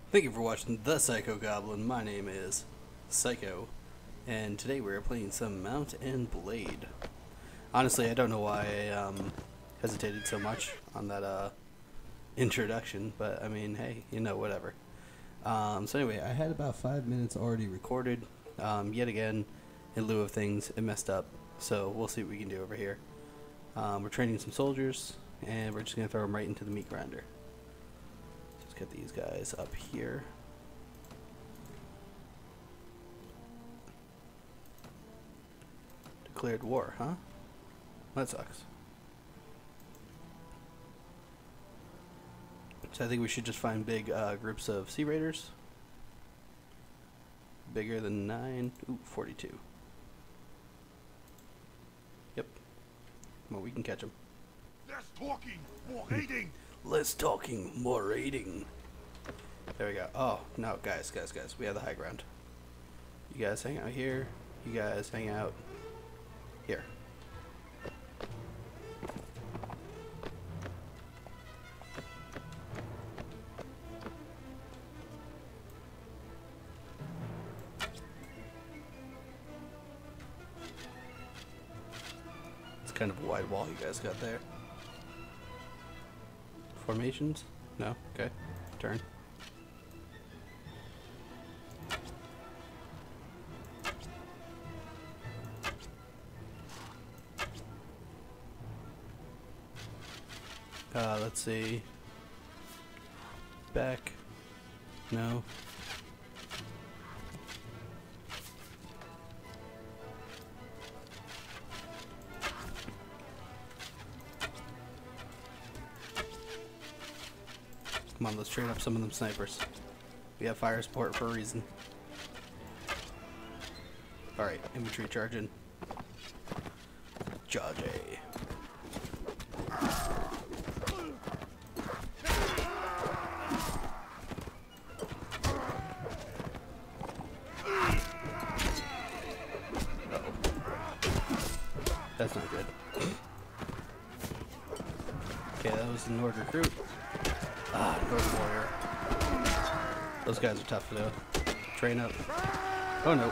Thank you for watching The Psycho Goblin. My name is Psycho, and today we're playing some Mount and Blade. Honestly, I don't know why I hesitated so much on that introduction, but I mean, hey, whatever. So anyway, I had about 5 minutes already recorded. Yet again, in lieu of things, it messed up, so we'll see what we can do over here. We're training some soldiers, and we're just going to throw them right into the meat grinder. Get these guys up here. Declared war, huh? That sucks. So I think we should just find big groups of Sea Raiders. Bigger than 9. Ooh, 42. Yep. Well, we can catch them. Less talking, more raiding. Less talking, more raiding. There we go. Oh, no, guys. We have the high ground. You guys hang out here. You guys hang out here. It's kind of a wide wall you guys got there. Formations? No? Okay. Turn. Let's see. Back. No. Come on, let's train up some of them snipers. We have fire support for a reason. Alright, infantry charge in. Charge. That's not good. Okay, that was the Nord recruit. Nord warrior. Those guys are tough though. Train up. Oh no.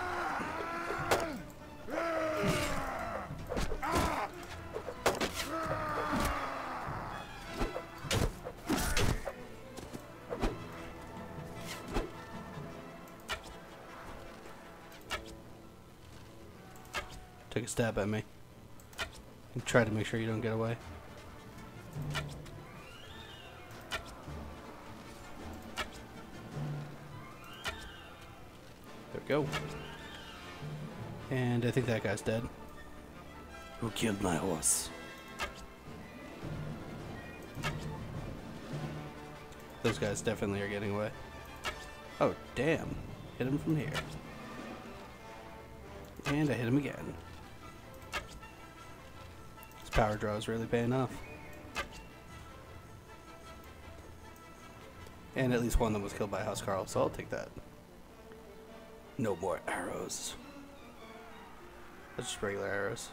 Took a stab at me. Try to make sure you don't get away. There we go. And I think that guy's dead. Who killed my horse? Those guys definitely are getting away. Oh, damn. Hit him from here. And I hit him again. Power draw is really paying off. And at least one of them was killed by Housecarl, so I'll take that. No more arrows. That's just regular arrows.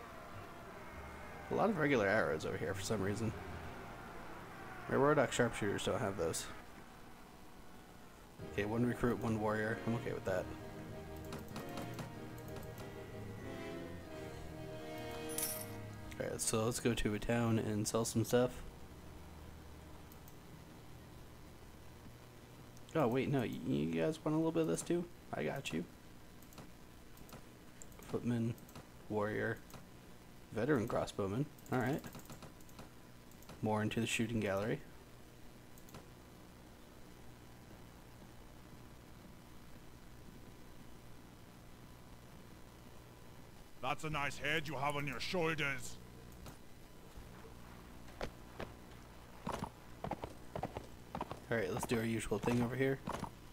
A lot of regular arrows over here for some reason. My Rodak sharpshooters don't have those. Okay, one recruit, one warrior. I'm okay with that. Alright, so let's go to a town and sell some stuff. Oh, wait, no, you guys want a little bit of this too? I got you. Footman, warrior, veteran crossbowman. Alright. More into the shooting gallery. That's a nice head you have on your shoulders. Alright, let's do our usual thing over here.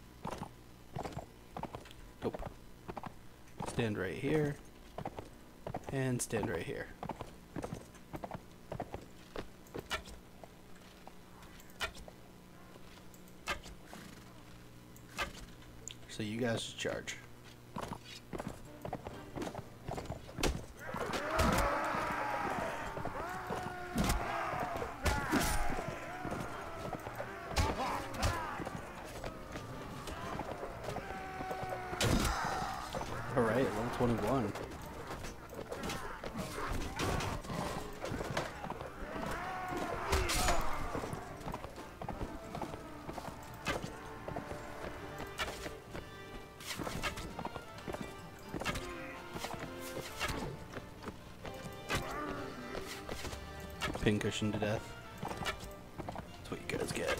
Nope. Stand right here. And stand right here. So you guys charge. Alright, level 21. Pincushion to death. That's what you guys get.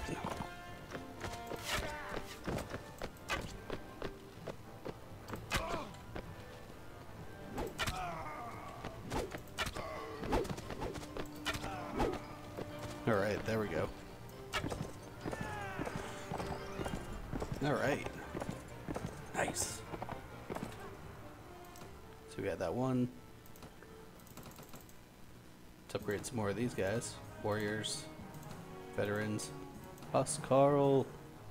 Alright, there we go. Alright. Nice. So we got that one. Let's upgrade some more of these guys. Warriors. Veterans. Huscarl.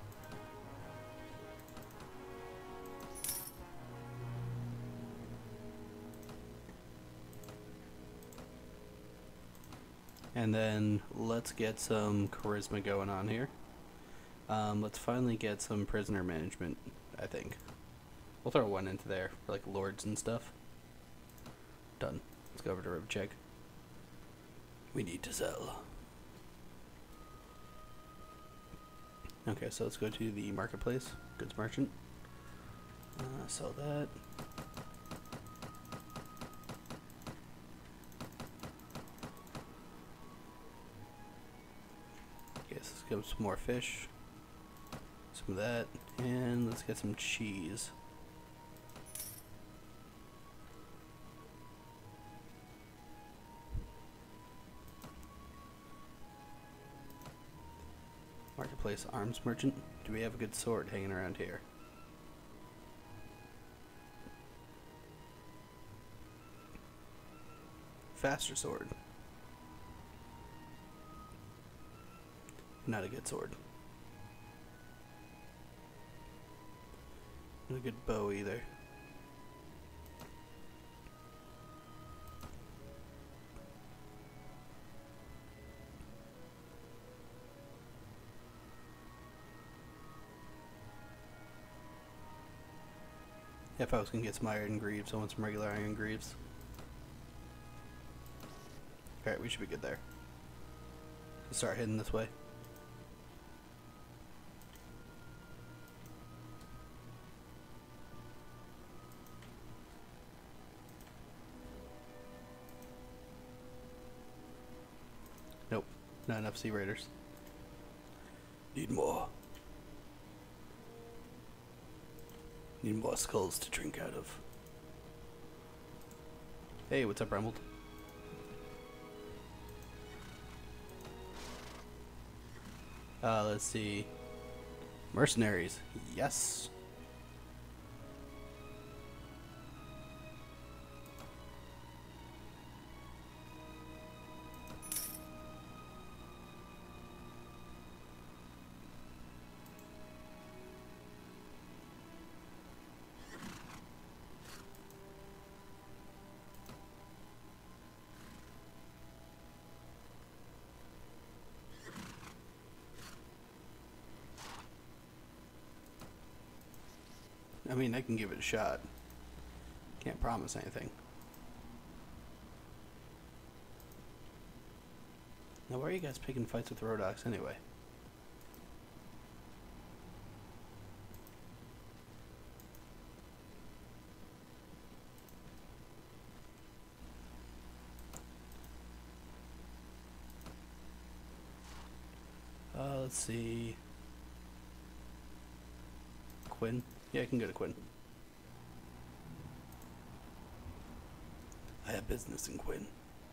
And then let's get some charisma going on here. Let's finally get some prisoner management, I think. We'll throw one into there for like lords and stuff. Done. Let's go over to Ribcheck. We need to sell. Okay, so let's go to the marketplace. Goods merchant. Sell that. Let's get some more fish, some of that, and let's get some cheese. Marketplace arms merchant. Do we have a good sword hanging around here? Faster sword. Not a good sword. Not a good bow either. If I was gonna get some iron greaves, I want some regular iron greaves. Alright, we should be good there. Let's start heading this way. Nope, not enough sea raiders. Need more. Need more skulls to drink out of. Hey, what's up, Rumbled? Let's see. Mercenaries. Yes. I mean, I can give it a shot. Can't promise anything. Now, why are you guys picking fights with Rhodoks anyway? Let's see. Quinn? Yeah, I can go to Quinn. I have business in Quinn.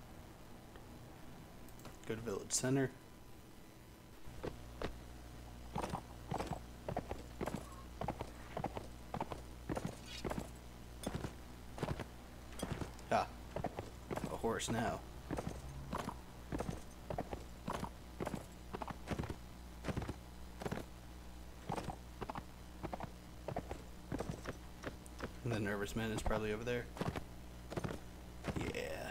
Go to Village Center. Ah, a horse now. And the nervous man is probably over there. Yeah.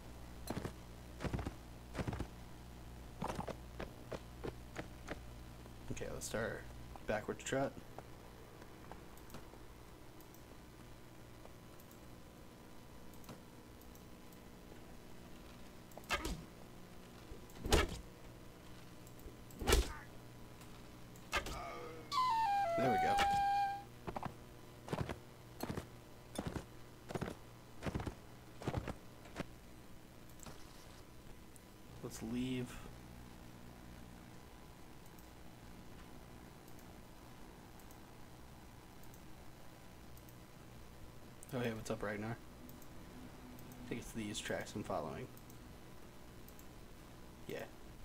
Okay, let's start backwards trot. there we go. Let's leave. Oh hey, what's up, Ragnar? I think it's these tracks I'm following. Yeah.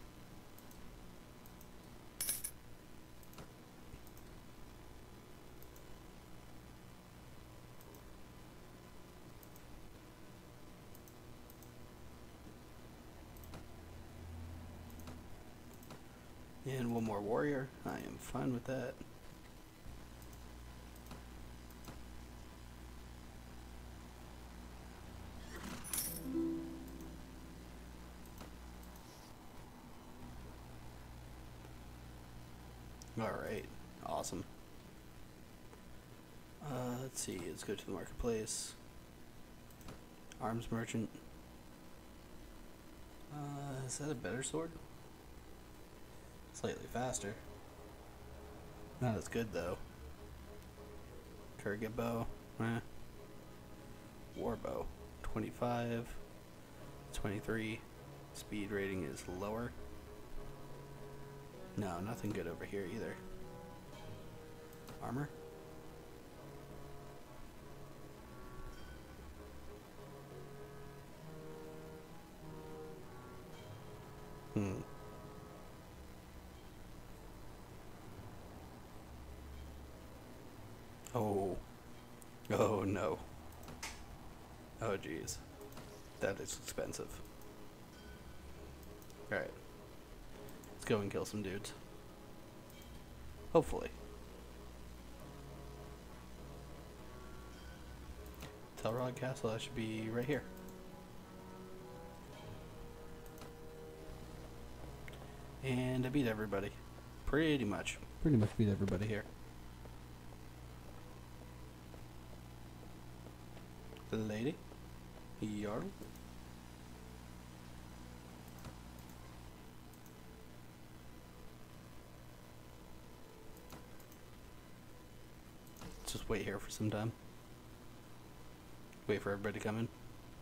And one more warrior. I am fine with that. Alright, awesome. Let's see, let's go to the marketplace. Arms merchant. Is that a better sword? Slightly faster. Not as good though. Turget bow. War bow. 25. 23. Speed rating is lower. No, nothing good over here either. Armor? Oh. Oh no. Oh geez. That is expensive. Alright. Let's go and kill some dudes. Hopefully. Telrog Castle, that should be right here. And I beat everybody. Pretty much. Pretty much beat everybody here. The lady? Jarl? Let's just wait here for some time. Wait for everybody to come in.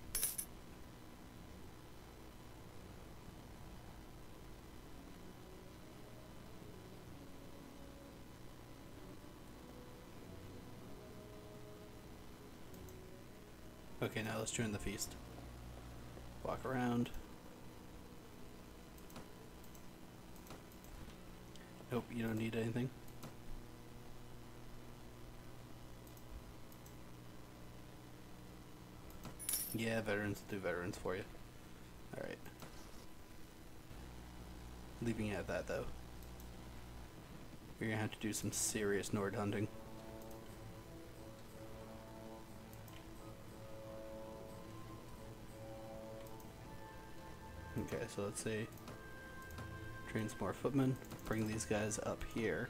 Okay, now let's join the feast. Walk around. Nope, you don't need anything. Yeah, veterans will do veterans for you. Alright. Leaving it at that though. You're gonna have to do some serious Nord hunting. Okay, so let's see. Train some more footmen. Bring these guys up here.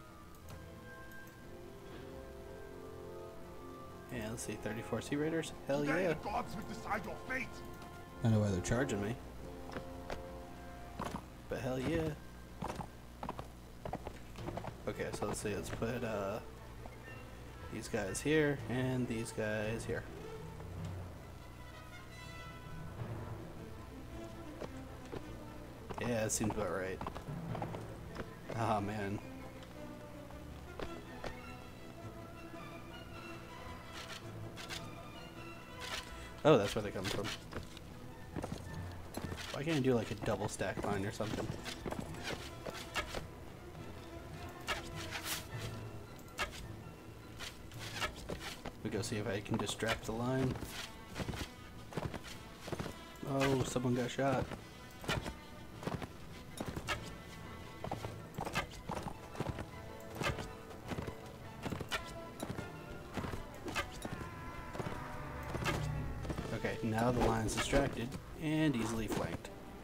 And let's see, 34 Sea Raiders? Hell Today yeah! the gods will decide your fate. I know why they're charging me. But hell yeah. Okay, so let's see, let's put these guys here and these guys here. Yeah, that seems about right. Ah, man. Oh, that's where they come from. Why can't I do like a double stack line or something? We go see if I can distract the line. Oh, someone got shot. Okay, now the line's distracted and easily flanked.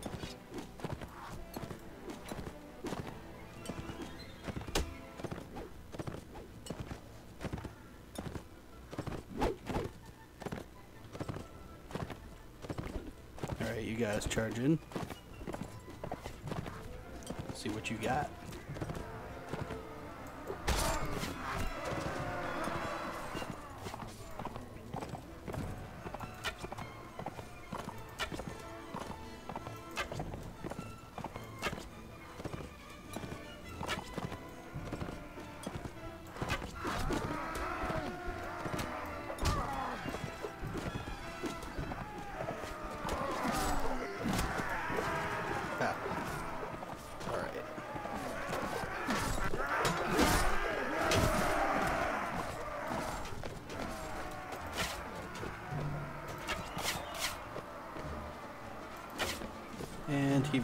Alright, you guys charge in. See what you got.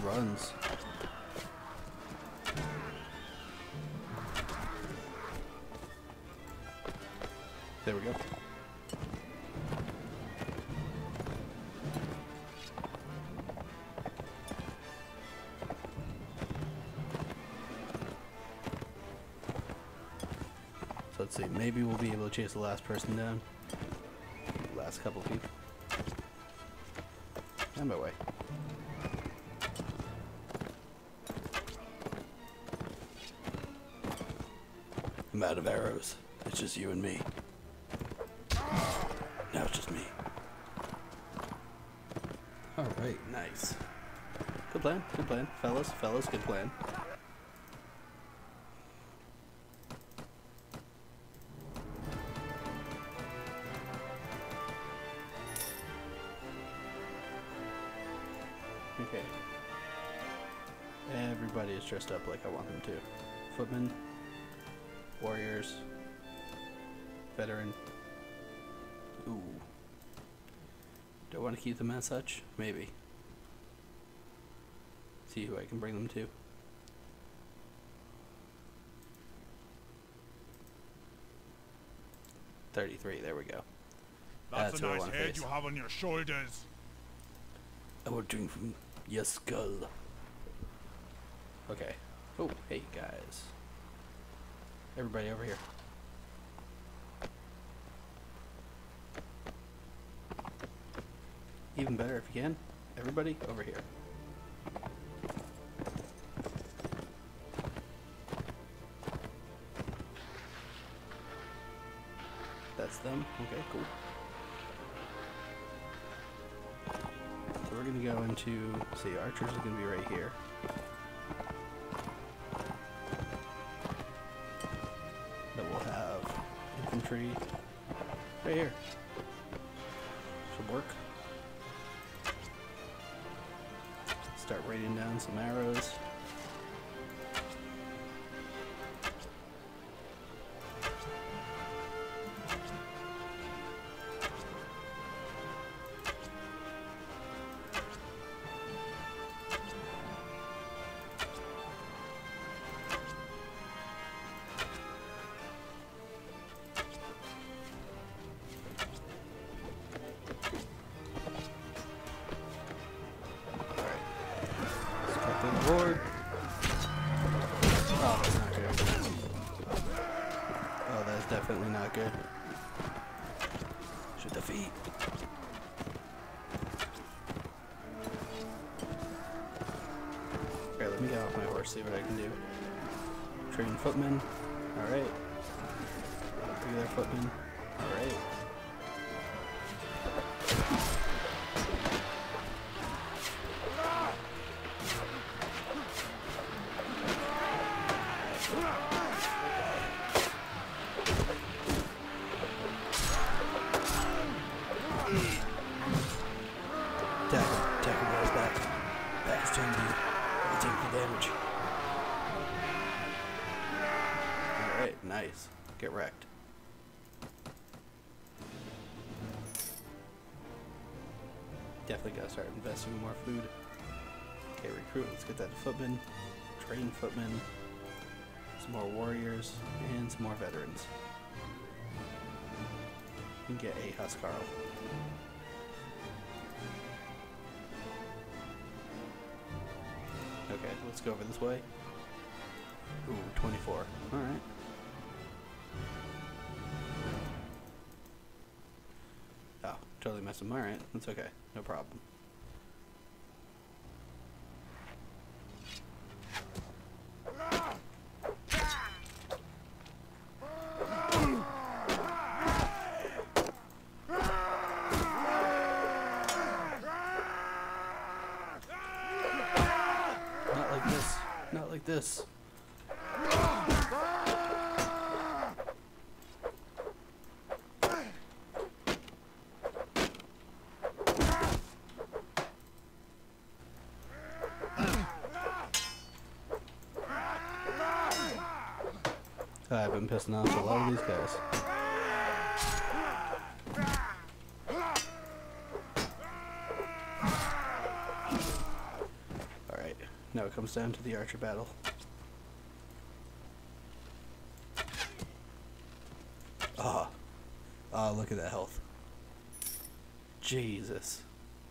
runs. There we go. So let's see, maybe we'll be able to chase the last person down. Last couple people. On my way. I'm out of arrows. It's just you and me. Now it's just me. Alright, nice. Good plan, fellas, good plan. Okay. Everybody is dressed up like I want them to. Footmen, warriors, veteran. Ooh. Do I want to keep them as such? Maybe. See who I can bring them to. $33, there we go. That's a who I nice wanna head face. you have on your shoulders. I will drink from your skull. Okay. Oh, hey guys. Everybody over here. Even better if you can. Everybody over here. That's them. Okay, cool. So we're gonna go into, see, archers is gonna be right here. Then we'll have infantry right here. Should work. Start raining down some arrows. Board. Oh, that's not good. Oh, that's definitely not good. Shoot the feet. Okay, let me get off my horse, see what I can do. Train footman. Alright. Regular footman. Alright. Attack him guys back. Back is turned to you. I'll take the damage. Alright, nice. Get wrecked. Definitely gotta start investing in more food. Okay, recruit, let's get that footman. Train footmen. Some more warriors, and some more veterans. We can get a Huscarl. Okay, let's go over this way. Ooh, 24. Alright. Oh, totally messed with. Alright, that's okay. No problem. Not like this. I've been pissing off a lot of these guys. Alright. No, it comes down to the archer battle. Ah. Ah, look at that health. Jesus.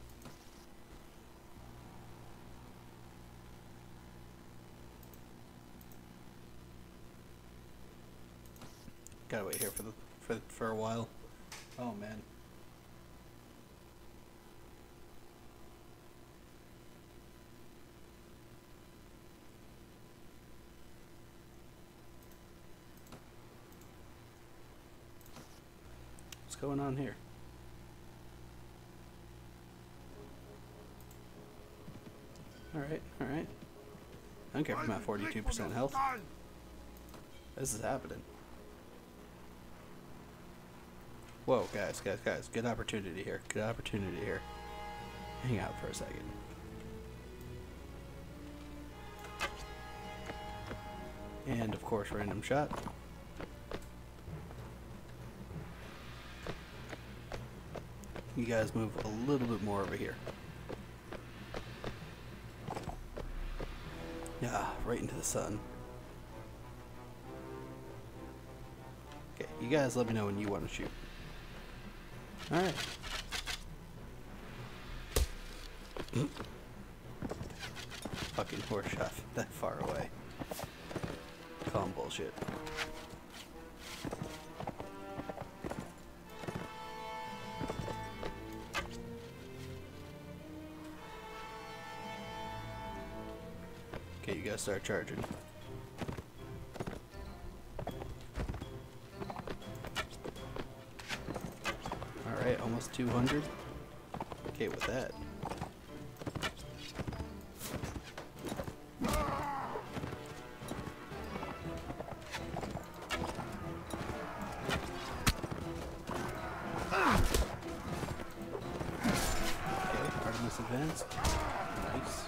Gotta wait here for a while. Oh man. What's going on here? Alright, alright. I don't care if I'm at 42% health. This is happening. Whoa, guys. Good opportunity here. Good opportunity here. Hang out for a second. And, of course, random shot. You guys move a little bit more over here. Yeah, right into the sun. Okay, you guys let me know when you want to shoot. Alright. Fucking horse shot that far away. Calm bullshit. Okay, you guys start charging. Alright, almost 200. Okay with that. Okay, Artemis advanced. Nice.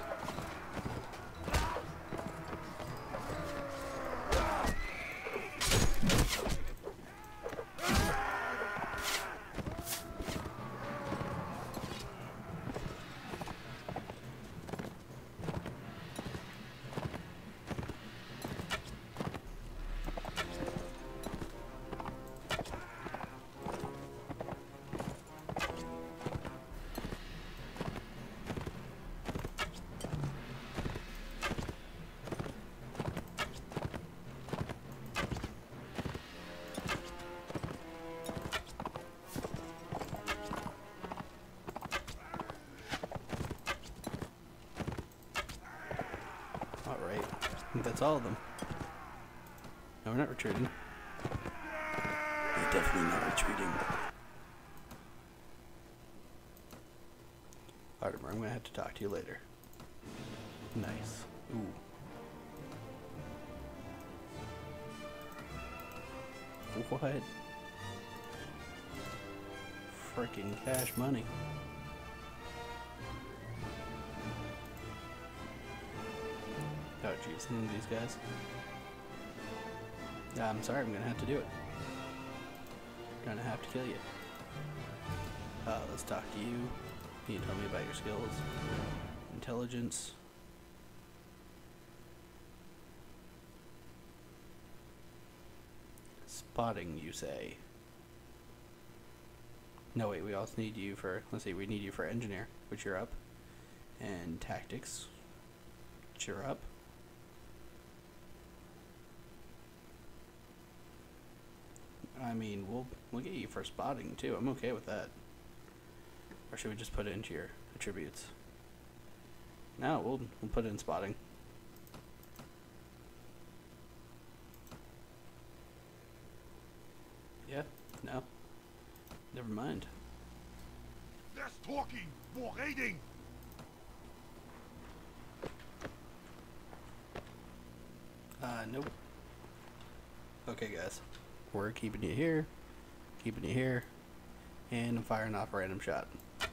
Alright, I think that's all of them. No, we're not retreating. We're definitely not retreating. Artemis, I'm gonna have to talk to you later. Nice. Ooh. What? Freaking cash money. Oh jeez, some of these guys. Yeah, I'm sorry, I'm gonna have to do it. Gonna have to kill you. Let's talk to you. Can you tell me about your skills? Intelligence. Spotting, you say? No, wait, we also need you for, let's see, we need you for engineer, which you're up. And tactics, which you're up. I mean, we'll get you for spotting too. I'm okay with that. Or should we just put it into your attributes? No, we'll put it in spotting. Yeah, no. Never mind. Less talking, more raiding. Nope. Okay, guys. We're keeping you here, and I'm firing off a random shot.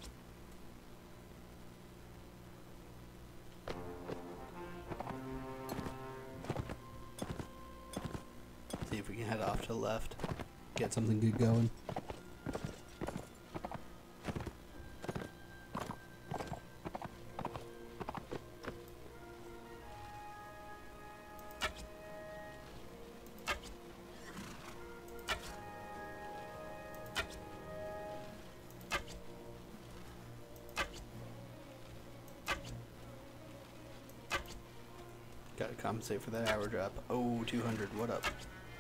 See if we can head off to the left, get something good going. compensate for that hour drop. Oh, 200, what up?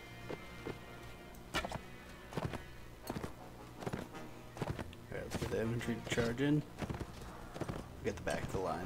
Alright, let's get the infantry to charge in. Get the back of the line.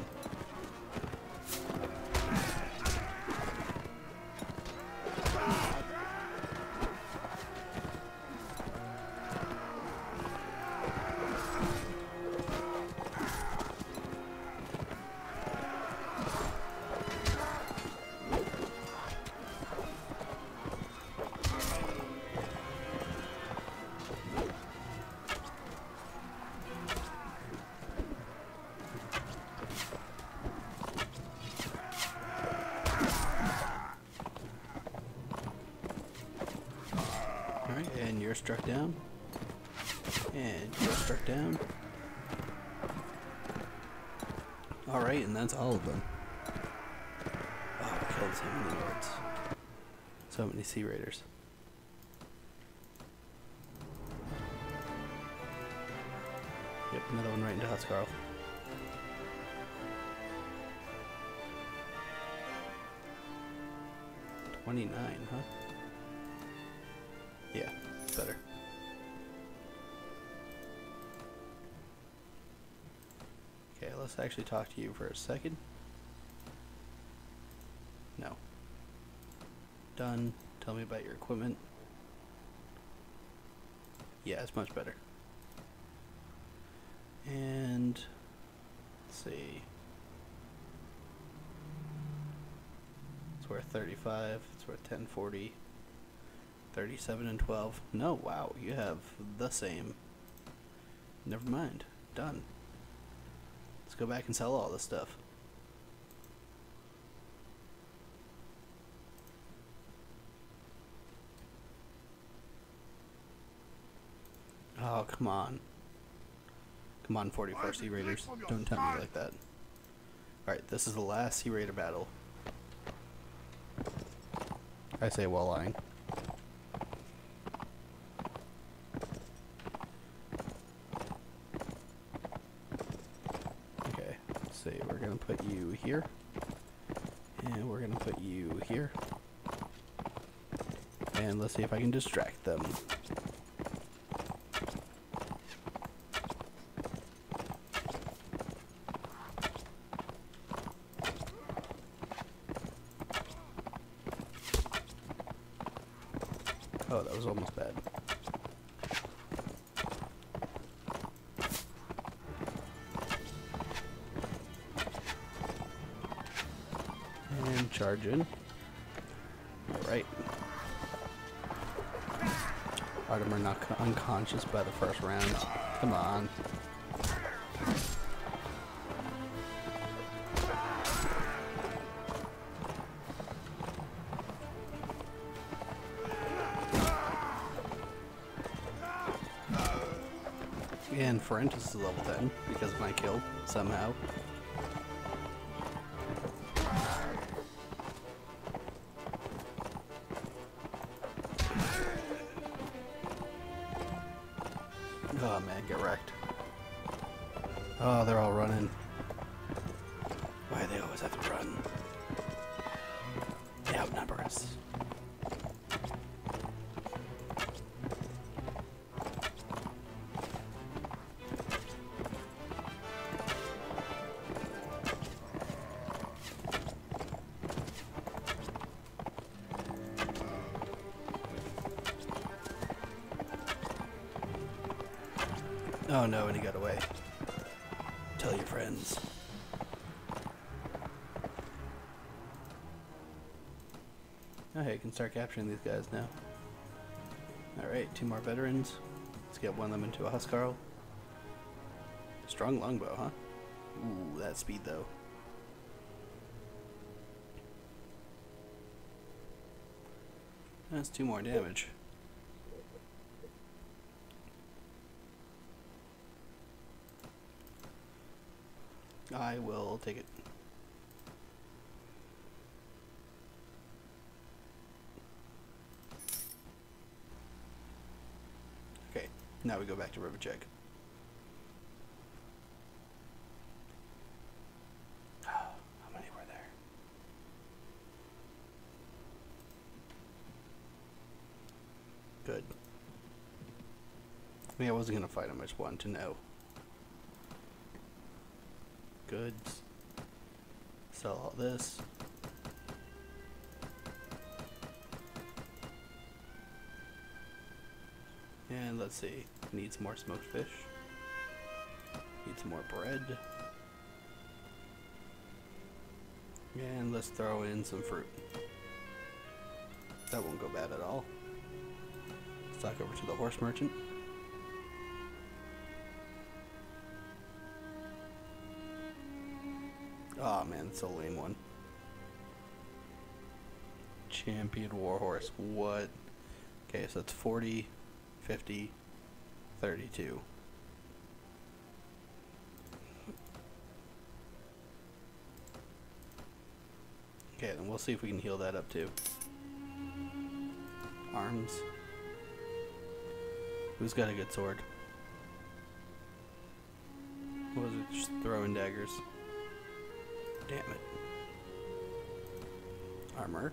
Alright, and you're struck down. And you're struck down. Alright, and that's all of them. Oh, we killed so many lords. So many Sea Raiders. Yep, another one right into Huskarl. $29, huh? Yeah, it's better. Okay, let's actually talk to you for a second. No. Done. Tell me about your equipment. Yeah, it's much better. And let's see. It's worth 35. It's worth 1040. 37 and 12. No, wow, you have the same. Never mind. Done. Let's go back and sell all this stuff. Oh, come on. Come on, 44 Sea Raiders. Don't tempt me like that. Alright, this is the last Sea Raider battle. I say while lying. Okay, let's see. We're gonna put you here. And we're gonna put you here. And let's see if I can distract them. Oh, that was almost bad. And charge in. Alright. Artemer not unconscious by the first round. Come on. And Ferentis is level 10 because of my kill, somehow. Oh man, get wrecked. Oh, they're all running. Why do they always have to run? They outnumber us. Oh no, and he got away. Tell your friends. Oh hey, you can start capturing these guys now. Alright, 2 more veterans. Let's get one of them into a Huskarl. Strong longbow, huh? Ooh, that speed though. That's 2 more damage. I will take it. Okay, now we go back to Rivacek. How many were there? Good. I mean, I wasn't gonna fight him, I just wanted to know. Goods. Sell all this. And let's see. Need some more smoked fish. Need some more bread. And let's throw in some fruit. That won't go bad at all. Let's talk over to the horse merchant. Oh man, it's a lame one. Champion warhorse. What? Okay, so it's 40, 50, 32. Okay, then we'll see if we can heal that up too. Arms. Who's got a good sword? What was it? Just throwing daggers. Damn it. Armor.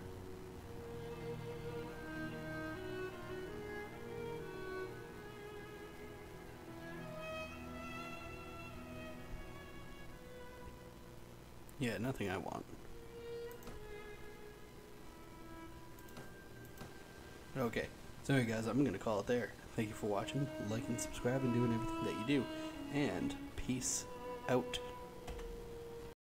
Yeah, nothing I want. Okay, so anyway guys, I'm going to call it there. Thank you for watching, liking, subscribing, doing everything that you do, and peace out.